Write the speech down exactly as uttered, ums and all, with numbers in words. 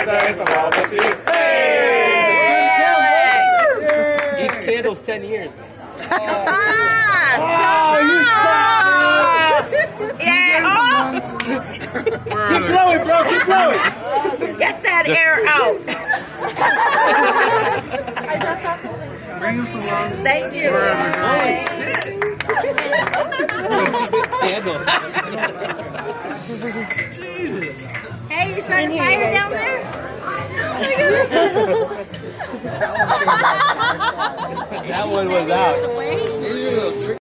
birthday from all of you. Hey! Each candle's ten years. Come on! Oh, you suck! Yeah! Oh! Keep blowing, bro. Keep blowing. Get that air out. Bring him some lungs. Thank you. Holy shit. Candle. Jesus. Hey, you starting a fire down there? That one was out.